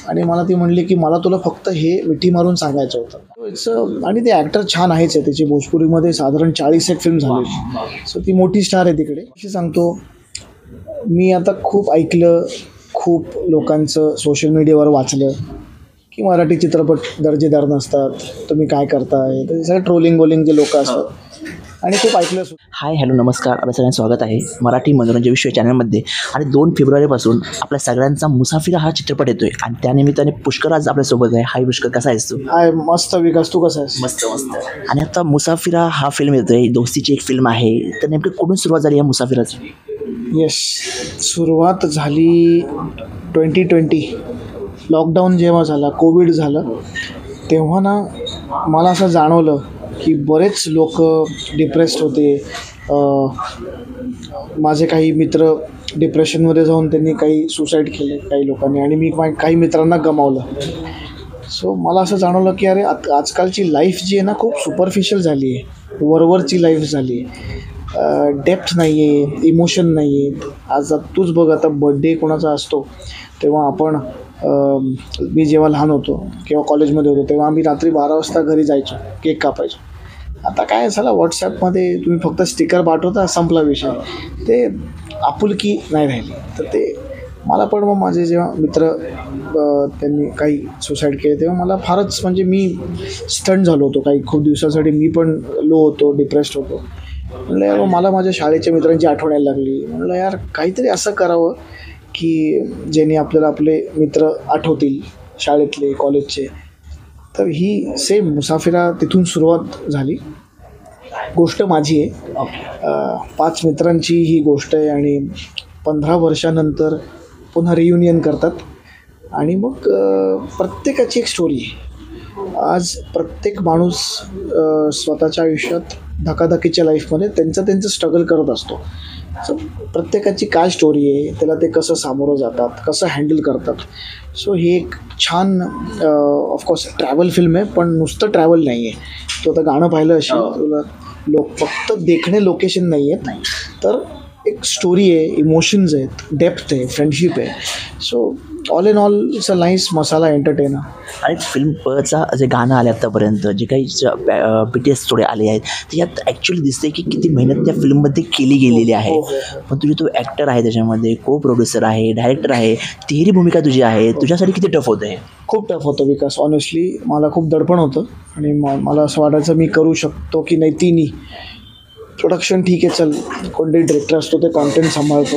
आणि मला ती म्हणली की मला तुला फक्त हे मिठी मारून सांगायचं होतं. इट्स आणि ते ॲक्टर छान आहेच आहे. त्याची भोजपुरीमध्ये साधारण 40 एक फिल्म झाली. सो ती मोठी स्टार आहे तिकडे. अशी सांगतो, मी आता खूप ऐकलं, खूप लोकांचं सोशल मीडियावर वाचलं की मराठी चित्रपट दर्जेदार नसतात, तुम्ही काय करताय, ते सगळं ट्रोलिंग बोलिंग जे लोक असतात आणि खूप ऐकलं. हाय हॅलो नमस्कार, आपल्या सगळ्यांचं स्वागत आहे मराठी मनोरंजन विश्व चॅनलमध्ये. आणि 2 फेब्रुवारीपासून आपल्या सगळ्यांचा मुसाफिरा हा चित्रपट येतोय आणि त्यानिमित्ताने पुष्कर आज आपल्यासोबत आहे. हाय पुष्कर, कसा आहेस तू? हाय, मस्त विकास, तू कसा आहेस? मस्त मस्त. आणि आता मुसाफिरा हा फिल्म येतोय, दोस्तीची एक फिल्म आहे. तर नेमकी कुठून सुरुवात झाली या मुसाफिराची? येस, सुरुवात झाली 2020 लॉकडाऊन जेव्हा झाला, कोविड झालं, तेव्हा ना मला असं जाणवलं की बरेच लोक डिप्रेस्ड होते. माझे काही मित्र डिप्रेशनमध्ये जाऊन त्यांनी काही सुसाईड केले काही लोकांनी, आणि मी काही मित्रांना गमावलं. सो मला असं जाणवलं की अरे आजकालची लाईफ जी आहे ना खूप सुपरफिशियल झाली आहे, वरवरची लाईफ झाली आहे. डेप्थ नाही आहे, इमोशन नाही आहे. आज तूच बघ, आता बड्डे कोणाचा असतो तेव्हा आपण मी जेव्हा लहान होतो किंवा कॉलेजमध्ये होतो तेव्हा आम्ही रात्री 12 वाजता घरी जायचो, केक कापायचो. आता काय झालं, व्हॉट्सॲपमध्ये तुम्ही फक्त स्टिकर पाठवता, संपला विषय. ते आपुलकी नाही राहिली. तर ते मला पण मग माझे जेव्हा मित्र त्यांनी काही सुसाईड केले तेव्हा मला फारच म्हणजे मी स्टन झालो होतो. काही खूप दिवसासाठी मी पण लो होतो, डिप्रेस्ड होतो. म्हणलं यार, मला माझ्या शाळेच्या मित्रांची आठवण यायला लागली. म्हणलं यार, काहीतरी असं करावं की ज्यांनी आपल्याला आपले मित्र आठवतील, शाळेतले, कॉलेजचे. तर ही सेम मुसाफिरा तिथून सुरुवात झाली. गोष्ट माझी आहे, 5 मित्रांची ही गोष्ट आहे. आणि 15 वर्षानंतर पुन्हा रियुनियन करतात आणि मग प्रत्येकाची एक स्टोरी आहे. आज प्रत्येक माणूस स्वतःच्या आयुष्यात धकाधकीच्या लाईफमध्ये त्यांचं स्ट्रगल करत असतो. सो प्रत्येकाची काय स्टोरी आहे, त्याला ते कसं सामोरं जातात, कसं हँडल करतात. सो ही एक छान ऑफकोर्स ट्रॅव्हल फिल्म आहे, पण नुसतं ट्रॅव्हल नाही आहे. तो आता गाणं पाहिलं असेल तुला, फक्त देखणे लोकेशन नाही आहेत, तर एक स्टोरी आहे, इमोशन्स आहेत, डेप्थ आहे, फ्रेंडशिप आहे. So all in all it's a nice masala entertainer. आणि फिल्म पचं जे गाणं आले आत्तापर्यंत, जे काही BTS थोडे आले आहेत, त्याच्यात ॲक्च्युली दिसते की किती मेहनत त्या फिल्ममध्ये केली गेलेली आहे. पण तुझी तो ॲक्टर आहे, त्याच्यामध्ये को प्रोड्युसर आहे, डायरेक्टर आहे, तिहेरी भूमिका तुझी आहे. तुझ्यासाठी किती टफ होतं आहे? खूप टफ होतं विकास. ऑनेस्टली मला खूप दडपण होतं आणि मला असं वाटायचं मी करू शकतो की नाही. तिन्ही प्रोडक्शन ठीक आहे, चल, कोणतरी डिरेक्टर असतो ते कॉन्टेंट सांभाळतो.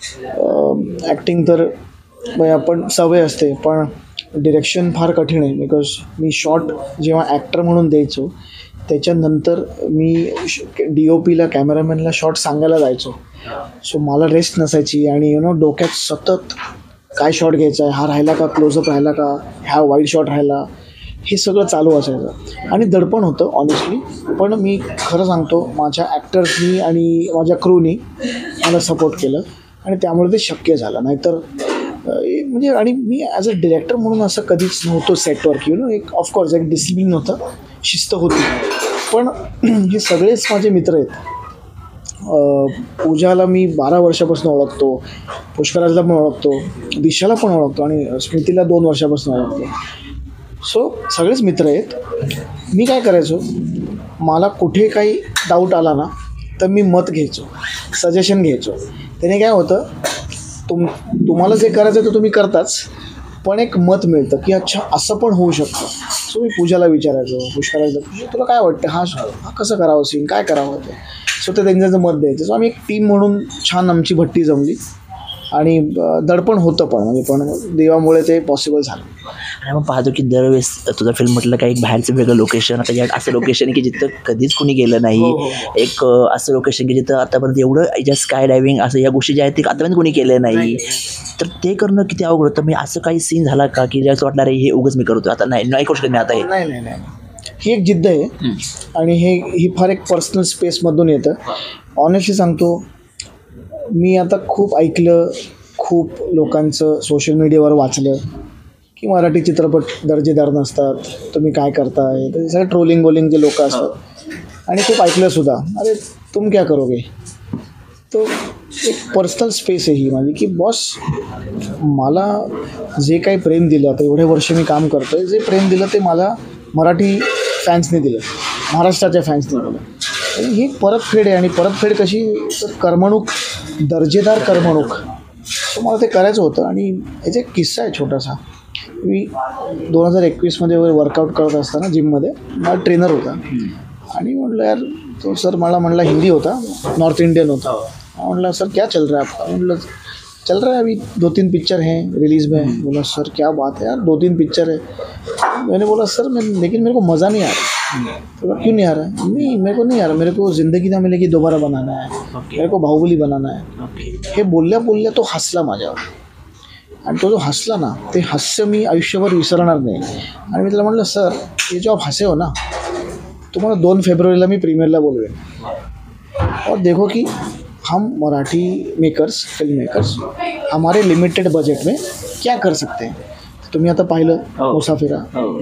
ॲक्टिंग तर आपण सवय असते, पण डिरेक्शन फार कठीण आहे. बिकॉज मी शॉट जेव्हा ॲक्टर म्हणून द्यायचो त्याच्यानंतर मी DOPला, कॅमेरामॅनला शॉट सांगायला जायचो. सो मला रेस्ट नसायची आणि डोक्यात सतत काय शॉट घ्यायचा आहे, हा राहिला का, क्लोजअप राहिला का, ह्या वाईड शॉट राहिला, हे सगळं चालू असायचं आणि दडपण होतं ऑनेस्टली. पण मी खरं सांगतो, माझ्या ॲक्टर्सनी आणि माझ्या क्रूनी मला सपोर्ट केलं आणि त्यामुळे ते शक्य झालं. नाहीतर म्हणजे, आणि मी ॲज अ डिरेक्टर म्हणून असं कधीच नव्हतो सेटवर की एक ऑफकोर्स एक डिसिप्लिन होतं, शिस्त होती. पण हे सगळेच माझे मित्र आहेत. पूजाला मी 12 वर्षापासून ओळखतो, पुष्कराजला पण ओळखतो, दिशाला पण ओळखतो आणि स्मृतीला 2 वर्षापासून ओळखतो. सो सगळेच मित्र आहेत. मी काय करायचो, मला कुठे काही डाऊट आला ना तर मी मत घ्यायचो, सजेशन घ्यायचो. त्याने काय होतं, तुम्हाला जे करायचं ते तुम्ही करताच, पण एक मत मिळतं की अच्छा असं पण होऊ शकतं. सो मी पूजाला विचारायचो, पुष्कराला, तुला काय वाटतं, हा कसं करावं सीन, काय करावं ते. सो ते त्यांचं मत द्यायचं. सो आम्ही एक टीम म्हणून छान आमची भट्टी जमली आणि दडपण होतं, पण देवामुळे ते पॉसिबल झालं. आणि मग पाहतो की दरवेळेस तुझं फिल्म म्हटलं का एक बाहेरचं वेगळं लोकेशन, आता यात असं लोकेशन आहे की जिथं कधीच कुणी गेलं नाही. एक असं लोकेशन की जिथं आतापर्यंत एवढं ज्या स्काय डायव्हिंग असं या गोष्टी ज्या आहेत ते आतापर्यंत कोणी केलं नाही. तर ते करणं किती अवघड होतं. मी असं काही सीन झाला का की ज्याचं वाटणार आहे हे उगच मी करतो, आता नाही करू शकत मी आता हे. नाही, ही एक जिद्द आहे आणि ही फार एक पर्सनल स्पेसमधून येतं. ऑनेस्टली सांगतो, मी आता खूप ऐकलं, खूप लोकांचं सोशल मीडियावर वाचलं की मराठी चित्रपट दर्जेदार नसतात, तुम्ही काय करताय, ते सगळं ट्रोलिंग बोलिंग जे लोक असतात. आणि खूप ऐकलं सुद्धा, अरे तुम क्या करोगे. तो एक पर्सनल स्पेस आहे ही माझी, की बॉस मला जे काही प्रेम दिलं, आता एवढे वर्ष मी काम करतो आहे, जे प्रेम दिलं ते मला मराठी फॅन्सने दिलं, महाराष्ट्राच्या फॅन्सने दिलं. आणि ही परतफेड आहे. आणि परतफेड कशी, तर करमणूक, दर्जेदार करमणूक. तर मला ते करायचं होतं. आणि याचा एक किस्सा आहे छोटासा. मी 2021 वर्कआउट करत असताना जिममध्ये मला ट्रेनर होता. आणि म्हटलं यार, तो सर मला म्हणला, हिंदी होता, नॉर्थ इंडियन होता. म्हटलं सर क्या चल रहा है आपका? म्हटलं चल रहा है अभी 2-3 पिक्चर हैं रिलीज़ में. बोला सर क्या बात है यार, 2-3 पिक्चर है. मैंने बोला सर लेकिन मेरे को मज़ा नहीं आ रहा. तो क्यों नहीं आ रहा है? नहीं मेरे को नहीं आ रहा, मेरे को ज़िंदगी ना मिलेगी दोबारा बनाना है, मेरे को बाहुबली बनाना है. हे बोलल्या बोलल्या तो हसला माझ्यावर. आणि तो जो हसला ना, ते हास्य मी आयुष्यभर विसरणार नाही. आणि मी त्याला म्हटलं सर, ये जो आप हंसे हो ना, तुम्हाला 2 फेब्रुवारीला मी प्रीमियरला बोलवेन. और देखो कि हम मराठी मेकर्स, फिल्म मेकर्स, हमारे लिमिटेड बजेट में क्या कर सकते हैं. तुम्ही आता पाहिलं मुसाफिरा,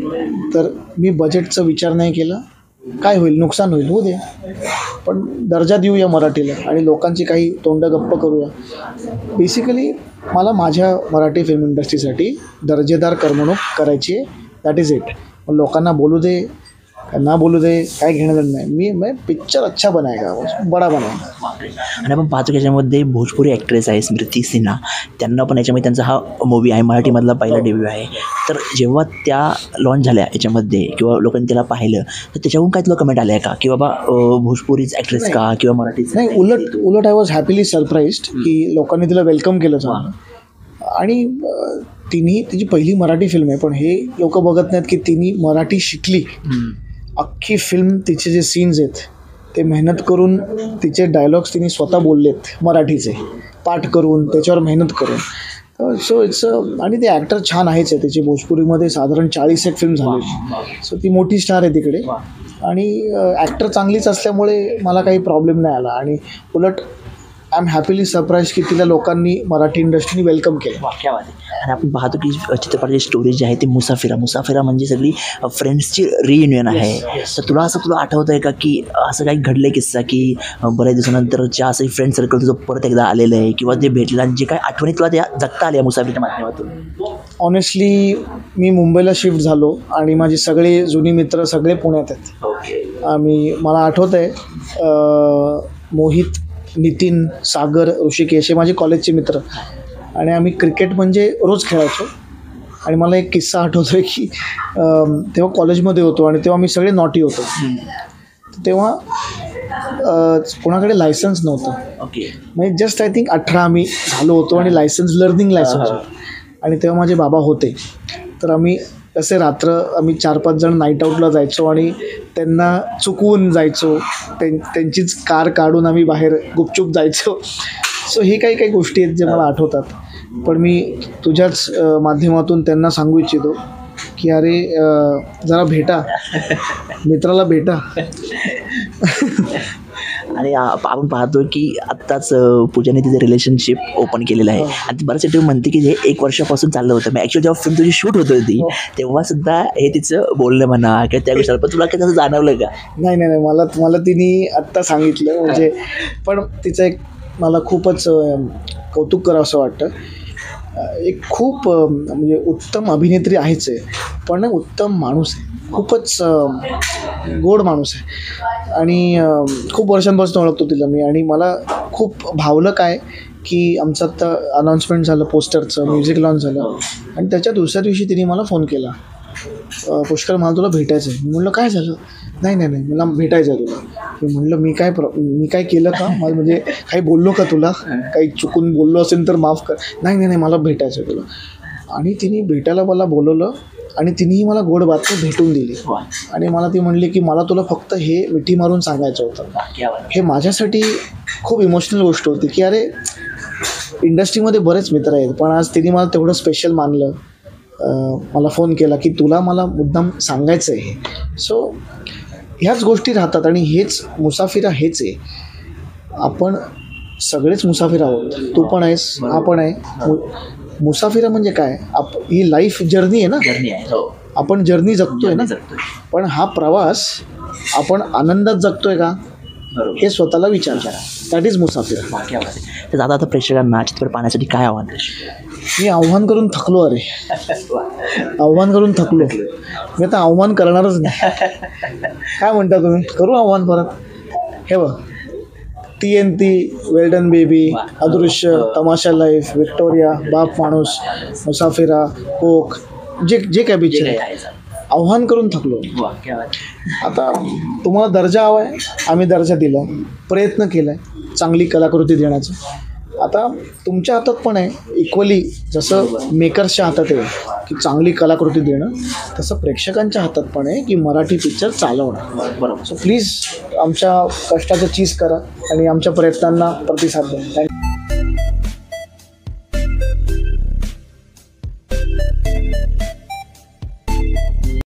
तर मी बजेटचा विचार नाही केला. काय होईल, नुकसान होईल, होऊ दे, पण दर्जा देऊया मराठीला आणि लोकांची काही तोंड गप्प करूया. बेसिकली मला माझ्या मराठी फिल्म इंडस्ट्रीसाठी दर्जेदार करमणूक करायची आहे. That is it. लोकांना बोलू दे ना बोलू दे, काय घेणं नाही. मैं पिक्चर अच्छा बनाएगा, बडा बनाएगा. आणि आपण पाहतो की याच्यामध्ये भोजपुरी ॲक्ट्रेस आहे स्मृती सिन्हा, त्यांना पण याच्यामध्ये त्यांचा हा मूवी आहे, मराठीमधला पहिला डेब्यू आहे. तर जेव्हा त्या लॉन्च झाल्या याच्यामध्ये किंवा लोकांनी त्याला पाहिलं, तर त्याच्यावरून काय तुला कमेंट आल्या का की बाबा भोजपुरीच ॲक्ट्रेस का किंवा मराठीच? नाही, उलट आय वॉज हॅपीली सरप्राईज्ड की लोकांनी तिला वेलकम केलं चांगलं. आणि तिची पहिली मराठी फिल्म आहे, पण हे लोक बघत नाहीत की तिने मराठी शिकली. अख्खी फिल्म, तिचे जे सीन्स आहेत ते मेहनत करून, तिचे डायलॉग्स तिने स्वतः बोललेत मराठीचे, पाठ करून, त्याच्यावर मेहनत करून. सो इट्स आणि ते ॲक्टर छान आहेच आहे. त्याची भोजपुरीमध्ये साधारण 40 एक फिल्म झाली. सो ती मोठी स्टार आहे तिकडे. आणि ॲक्टर चांगलीच असल्यामुळे मला काही प्रॉब्लेम नाही आला. आणि उलट आय एम हॅपीली सरप्राईज की तिला लोकांनी, मराठी इंडस्ट्रीने वेलकम केलं. आणि आपण पाहतो की चित्रपटाची स्टोरी जी आहे ती मुसाफिरा म्हणजे सगळी फ्रेंड्सची रियुनियन आहे. तर तुला आठवतं आहे का की असं काही घडलं किस्सा की बऱ्याच दिवसानंतरच्या असं फ्रेंड सर्कल तुझं परत एकदा आलेलं आहे किंवा ते भेटलेलं आणि जे काही आठवणी तुला त्या जगता आल्या मुसाफिरच्या माध्यमातून? ऑनेस्टली मी मुंबईला शिफ्ट झालो आणि माझे सगळे जुनी मित्र सगळे पुण्यात आहेत. मला आठवतं आहे, मोहित, नितीन, सागर, ऋषिकेश हे माझे कॉलेजचे मित्र. आणि आम्ही क्रिकेट म्हणजे रोज खेळायचो. आणि मला एक किस्सा आठवतो आहे की तेव्हा कॉलेजमध्ये होतो आणि तेव्हा आम्ही सगळे नॉटी होतो. तेव्हा कोणाकडे लायसन्स नव्हतं. म्हणजे जस्ट आय थिंक 18 आम्ही झालो होतो आणि लर्निंग लायसन्स होतं. आणि तेव्हा माझे बाबा होते. तर आम्ही असे आम्ही 4-5 जण नाईट आऊटला जायचो आणि त्यांना चुकवून जायचो. त्यांचीच कार काढून आम्ही बाहेर गुपचूप जायचो. सो हे काही गोष्टी आहेत जे मला आठवतात. पण मी तुझ्याच माध्यमातून त्यांना सांगू इच्छितो की अरे जरा भेटा, मित्राला भेटा. आणि आपण पाहतो की आत्ताच पूजाने तिचं रिलेशनशिप ओपन केलेलं आहे. आणि ती बऱ्याच वेळ म्हणते की हे 1 वर्षापासून चाललं होतं. मग ॲक्च्युअली जेव्हा फिल्म तुझी शूट होत होती तेव्हा सुद्धा हे तिचं बोलणं म्हणा किंवा त्या गोष्टी, पण तुला काही तसं जाणवलं का? नाही, मला तिने आत्ता सांगितलं. म्हणजे पण तिचं एक मला खूपच कौतुक करावं असं वाटतं. एक खूप म्हणजे उत्तम अभिनेत्री आहेच आहे, पण उत्तम माणूस आहे. खूपच गोड माणूस आहे. आणि खूप वर्षांपासून ओळखतो तिला मी. आणि मला खूप भावलं काय की आमचं आत्ता अनाऊन्समेंट झालं, पोस्टरचं म्युझिक लॉन्च झालं. आणि त्याच्या दुसऱ्या दिवशी तिने मला फोन केला, पुष्कर मला तुला भेटायचं आहे. मी म्हटलं काय झालं? नाही मला भेटायचं आहे तुला. मी म्हटलं मी काय केलं का? म्हणजे काही बोललो का तुला? काही चुकून बोललो असेल तर माफ कर. नाही मला भेटायचं आहे तुला. आणि तिने भेटायला मला बोलवलं आणि तिनेही मला गोड बातमी भेटून दिली. आणि मला ती म्हणली की मला तुला फक्त हे मिठी मारून सांगायचं होतं. हे माझ्यासाठी खूप इमोशनल गोष्ट होती की अरे इंडस्ट्रीमध्ये बरेच मित्र आहेत, पण आज तिने मला तेवढं स्पेशल मानलं. मला फोन केला की तुला मला मुद्दाम सांगायचं आहे. सो ह्याच गोष्टी राहतात. आणि हेच मुसाफिरा हेच आहे. आपण सगळेच मुसाफिर आहोत. तू पण आहेस, हा पण आहे. मुसाफिरा म्हणजे काय? ही लाईफ जर्नी आहे ना. आपण जर्नी जगतोय ना. पण हा प्रवास आपण आनंदात जगतोय का? हे स्वतःला विचारा. दॅट इज मुसाफिर. तर दादा आता प्रेक्षकांना चित्रपट पाहण्यासाठी काय आव्हान मी आव्हान करून थकलो अरे. आव्हान करून थकलो. मी आता आव्हान करणारच नाही. काय म्हणता तुम्ही, करू आव्हान परत? हे बघ, TNT, वेल डन बेबी, अदृश्य, तमाशा लाईफ, विक्टोरिया, बाप माणूस, मुसाफिरा, कोक, जे काय पिक्चर आहे, आव्हान करून थकलो. आता तुम्हाला दर्जा हवा आहे, आम्ही दर्जा दिला, प्रयत्न केला आहे चांगली कलाकृती देण्याचा. आता तुमच्या हातात पण आहे इक्वली, जसं मेकर्सच्या हातात आहे की चांगली कलाकृती देणं, तसं प्रेक्षकांच्या हातात पण आहे की मराठी पिक्चर चालवणं. बरोबर. सो प्लीज आमच्या कष्टाचं चीज करा आणि आमच्या प्रयत्नांना प्रतिसाद द्या.